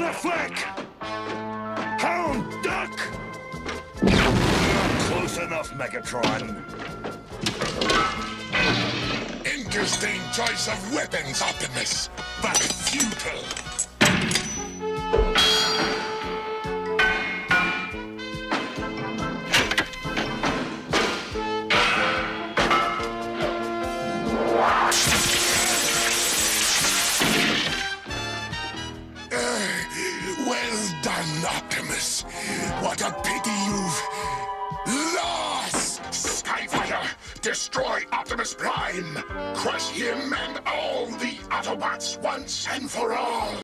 the flick! Hound, duck! Not close enough, Megatron. Interesting choice of weapons, Optimus, but futile. Well done, Optimus. What a pity you've lost! Skyfire, destroy Optimus Prime! Crush him and all the Autobots once and for all!